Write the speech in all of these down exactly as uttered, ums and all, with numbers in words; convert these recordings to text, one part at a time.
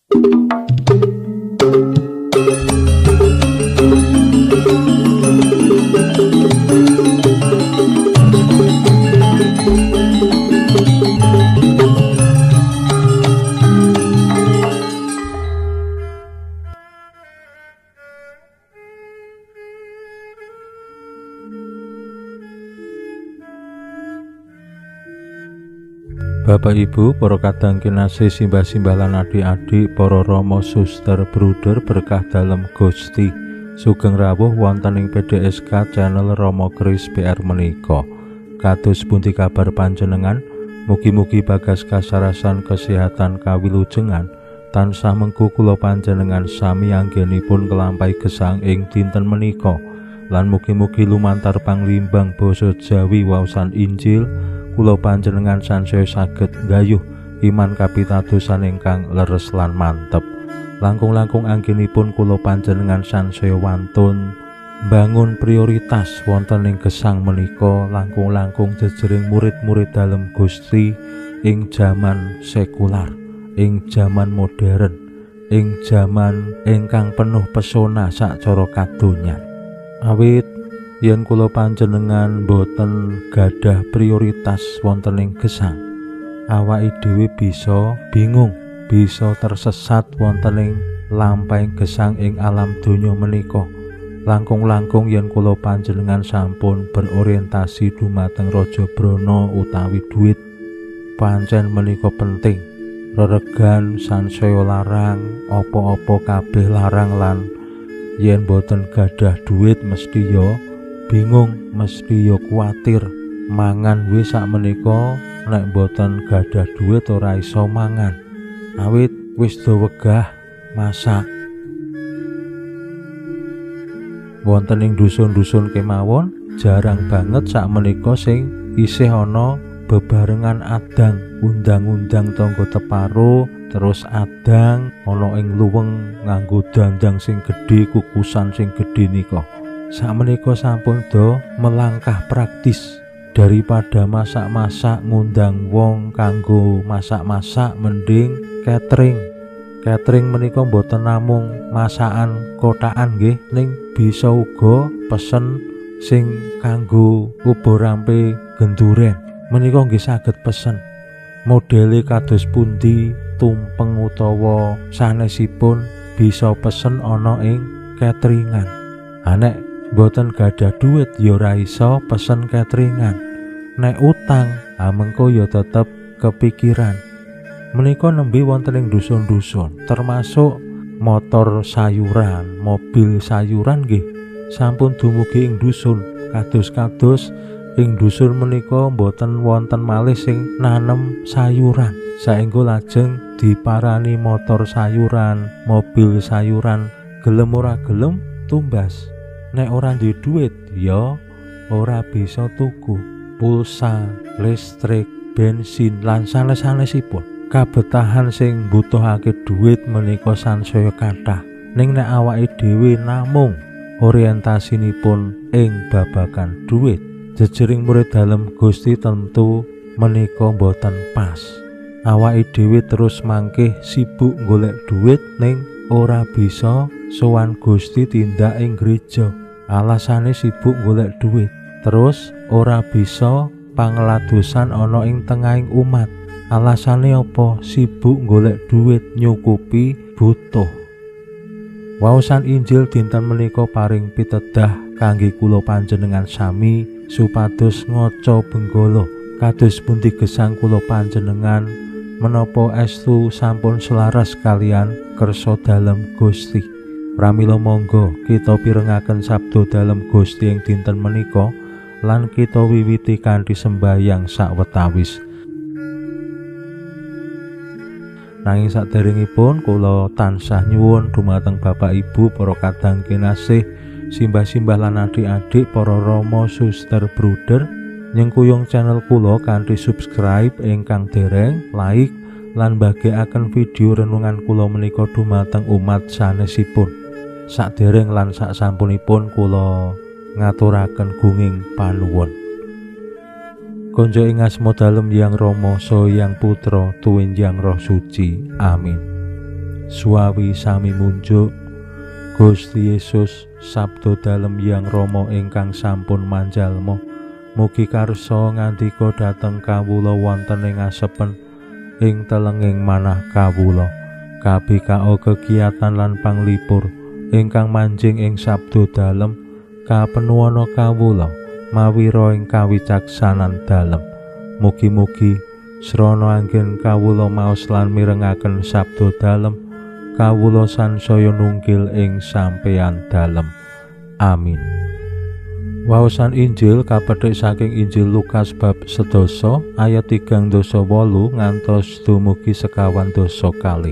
Bapak Ibu, para kadang kinasih simbah-simbah lan adik-adik, para rama suster bruder berkah dalem Gusti. Sugeng rawuh wonten ing P D S K channel Rama Kris B R menika. Kados pundi kabar panjenengan? Mugi-mugi bagas kasarasan kesehatan kawilujengan tansah mengku kula panjenengan sami anggenipun kelampahi gesang ing dinten menika. Lan mugi-mugi lumantar panglimbang basa Jawi waosan Injil kula panjenengan sansaya saged nggayuh iman kapitadosan ingkang leres lan mantep. Langkung-langkung anggenipun kula panjenengan sansaya wantun bangun prioritas wonten ing gesang menika, langkung-langkung jejering murid-murid dalem Gusti ing jaman sekular, ing jaman modern, ing jaman ingkang penuh pesona sacara kadonyan. Awit yen kula panjenengan boten gadah prioritas wonten ing gesang, awake dhewe bisa bingung, bisa tersesat wonten ing lampahing gesang ing alam donya menika. Langkung-langkung yen kula panjenengan sampun berorientasi dumateng Raja Brana utawi dhuwit, pancen menika penting. Reregan sansaya larang, apa-apa kabeh larang, lan yen boten gadah dhuwit mesti ya bingung, mesti yo kuatir mangan wis sak menika nek boten gadah dhuwit ora iso mangan. Awit wis do wegah masak. Wonten ing dusun-dusun kemawon jarang banget sak menika sing isih ana bebarengan adang, undang-undang tangga teparo, terus adang ana ing luweng nganggo dandang sing gedhe, kukusan sing gedhe nika. Sakmenika sampun do melangkah praktis, daripada masak-masak ngundang wong kanggo masak-masak, mending catering. Catering menika mboten namung masakan kotakan nggih, ning bisa uga pesen sing kanggo ubo rampe genduren. Menika nggih saged pesen. Modele kados pundi, tumpeng utawa sanesipun bisa pesen ana ing cateringan. Anek boten gadah duit ya ora iso pesen cateringan. Nek utang, amengko ya tetep kepikiran. Menika nembe wonten ing dusun-dusun, termasuk motor sayuran, mobil sayuran nggih sampun dumugi ing dusun. Kados-kados ing dusun menika boten wonten malih sing nanem sayuran, saengga lajeng diparani motor sayuran, mobil sayuran, gelem ora gelem tumbas. Nek ora duwe duit ya ora bisa tuku pulsa, listrik, bensin lan sanes-sanesipun. Kabetahan sing mbutuhake duit menika sansaya kathah. Ning nek awake dhewe namung orientasinipun ing babagan duit, jejering murid dalem Gusti tentu menika mboten pas. Awake dhewe terus mangkih sibuk golek duit ning ora bisa sowan Gusti tindak ing gereja. Alasane sibuk golek duit, terus ora bisa pangladosan ana ing tengahing umat. Alasane apa? Sibuk golek duit nyukupi butuh. Waosan Injil dinten menika paring pitedah kangge kula panjenengan sami supados ngaca benggala kados pundi gesang kula panjenengan menapa estu sampun selaras kalian kersa dalem Gusti. Pramila monggo kita pirengaken sabda dalem Gusti ing dinten menika lan kita wiwiti kanthi sembahyang sawetawis. Nanging saderengipun kula tansah nyuwun dumateng Bapak Ibu para kadang kinasih, simbah-simbah lan adik-adik, para rama suster bruder, nyengkuyung channel kula kanthi subscribe ingkang dereng, like lan bagekaken video renungan kula menika dumateng umat sanesipun. Sadereng lan sak sampunipun kula ngaturaken gunging panuwun. Konjo ing asma dalem Hyang Rama saha Hyang Putra tuwin Hyang Roh Suci. Amin. Suawi sami munjuk Gusti Yesus sabdo dalem Hyang Rama ingkang sampun manjalma, mugi karsa ngandika dhateng kawula wonten ing asepen ing telenging manah kawula, kabikao kegiatan lan panglipur ingkang manjing ing sabdo dalem kapenuwana kawula mawira ing kawicaksanan dalem. Mugi-mugi srana anggen kawula maos lan mirengaken sabdo dalem, kawula sansaya nunggil ing sampeyan dalem. Amin. Waosan Injil kapethik saking Injil Lukas bab sedasa ayat tigang dasa wolu ngantos dumugi sekawan dasa kalih.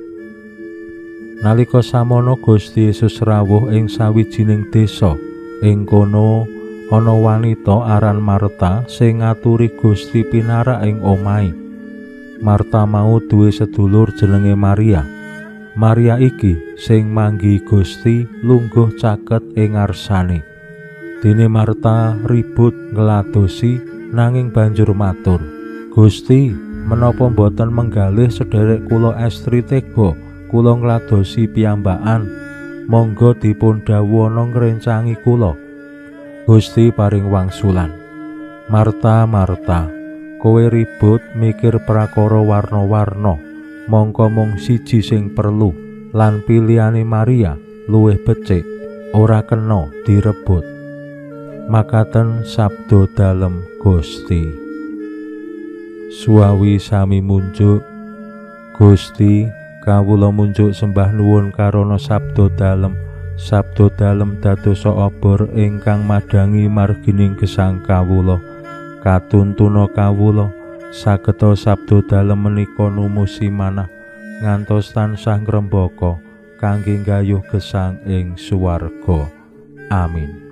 Nalika samono Gusti Yesus rawuh ing sawijining désa. Ing kono ana wanita aran Marta sing ngaturi Gusti pinarak ing omahe. Marta mau duwe sedulur jenenge Maria. Maria iki sing manggi Gusti lungguh caket ing ngarsane. Dene Marta ribut ngladosi nanging banjur matur, "Gusti, menapa boten menggalih sederek kula estri tega kula ngladosi piyambakan? Monggo dipun dawuhana ngrencangi kula." Gusti paring wangsulan, "Marta, Marta, kowe ribut mikir prakara warna-warna, mongko mung siji sing perlu, lan pilihane Maria luwih becik, ora kena direbut." Makaten sabdo dalem Gusti. Suawi sami munjuk Gusti, kawula munjuk sembah nuwun karana sabdo dalem. Sabdo dalem dadosa obor ingkang madangi margining gesang kawula. Katuntuna kawula sageta sabdo dalem menika numusi manah ngantos tansah ngrembaka kangge nggayuh gesang ing suwarga. Amin.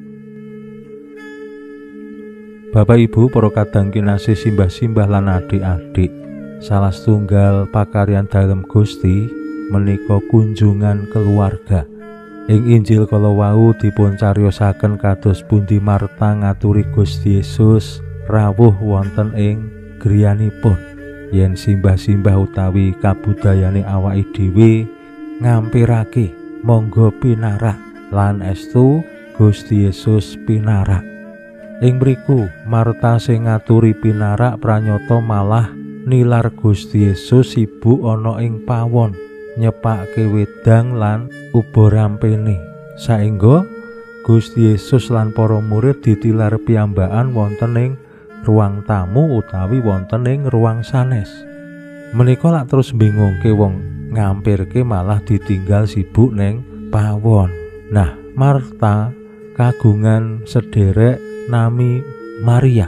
Bapak Ibu para kadang kinasih simbah-simbah lan adik-adik, salah setunggal pakaryan dalem Gusti menika kunjungan keluarga. Ing Injil kala wau dipun cariyosaken kados pundi Marta ngaturi Gusti Yesus rawuh wonten ing griyanipun. Yen simbah-simbah utawi kabudayane awake dhewe ngampirake monggo pinarak lan estu Gusti Yesus pinarak. Ing mriku Marta sing ngaturi pinarak pranyata malah nilar Gusti Yesus sibuk ana ing pawon nyepake wedang lan uba rampene, saengga Gusti Yesus lan para murid ditilar piyambakan wonten ing ruang tamu utawi wonten ing ruang sanes. Menika lak terus bingungke wong ngampirke malah ditinggal sibuk ning pawon. Nah, Marta kagungan sederek nami Maria.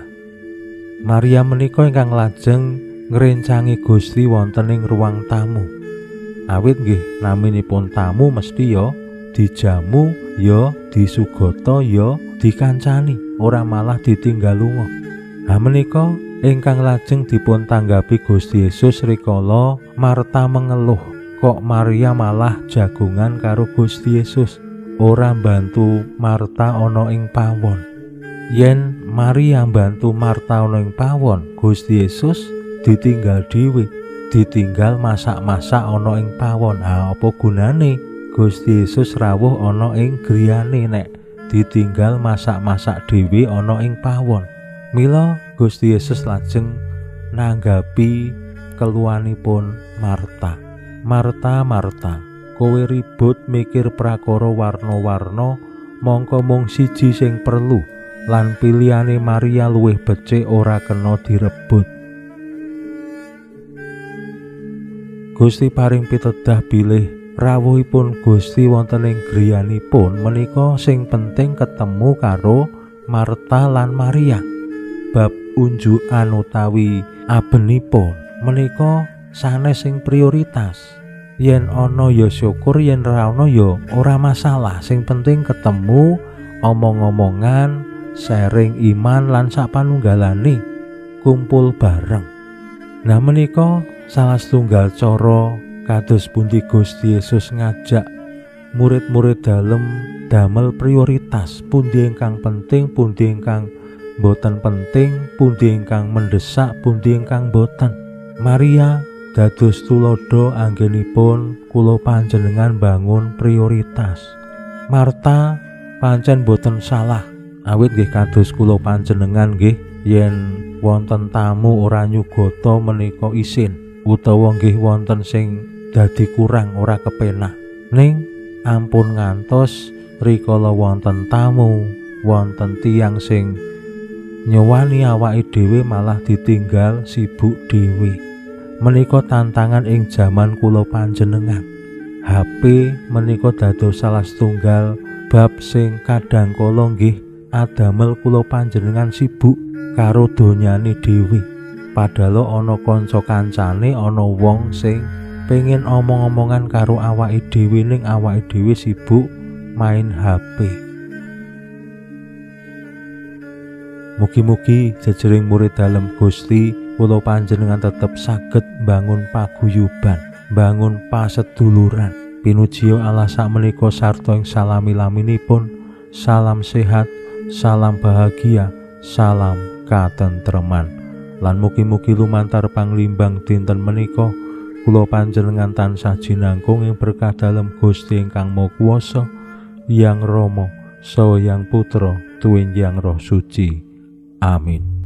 Maria menika ingkang lajeng ngrencangi Gusti wonten ing ruang tamu. Awit nggih naminipun tamu mesti ya dijamu, ya disugata, ya dikancani, ora malah ditinggal lunga. Ha menika ingkang lajeng dipun tanggapi Gusti Yesus rikala Marta mengeluh, kok Maria malah jagungan karo Gusti Yesus, ora mbantu Marta ana ing pawon. Yen Maria mbantu Marta ana ing pawon, Gusti Yesus ditinggal dhewe, ditinggal masak-masak ana ing pawon. Ha apa gunane Gusti Yesus rawuh ana ing griyane nek ditinggal masak-masak dhewe ana ing pawon. Mila Gusti Yesus lajeng nanggapi keluhanipun Marta. Marta, Marta, kowe ribut mikir prakara warna-warna, mongko mung siji sing perlu, lan pilihane Maria luwih becik ora kena direbut. Gusti paring pitedah bilih rawuhipun Gusti wonten ing griyanipun menika sing penting ketemu karo Marta lan Maria. Bab unjukan utawi abenipun menika sanes sing prioritas. Yen ana ya syukur, yen ora ana ya ora masalah. Sing penting ketemu, omong-omongan, sharing iman lan sapanunggalane, kumpul bareng. Nah menika salah setunggal cara kados pundi Gusti Yesus ngajak murid-murid dalem damel prioritas, pundi ingkang penting, pundi ingkang boten penting, pundi ingkang mendesak, pundi ingkang boten. Maria dados tulodo anggenipun kula panjenengan bangun prioritas. Marta pancen boten salah, awit nggih kados kula panjenengan nggih yen wonten tamu ora nyugata menika isin, utawa nggih wonten sing dadi kurang ora kepenak, ning ampun ngantos rikala wonten tamu, wonten tiyang sing nyowani awake dhewe malah ditinggal sibuk dhewe. Menika tantangan ing jaman kula panjenengan. H P menika dados salah setunggal bab sing kadang kala nggih adamel kula panjenengan sibuk karo donyane dhewe. Padahal ana kanca kancane, ana wong sing pengen omong-omongan karo awake dhewe ning awake dhewe sibuk main H P. Mugi-mugi jejering murid dalem Gusti kula panjenengan tetep saged bangun paguyuban, bangun paseduluran. Pinuji Allah sakmenika sarta ing salami-laminipun. Salam sehat, salam bahagia, salam katentreman. Lan mugi-mugi lumantar panglimbang dinten menika kula panjenengan tansah jinangkung ing berkah dalem Gusti ingkang Maha Kuwasa, Yang Rama saha Yang Putra tuwin Yang Roh Suci. Amin.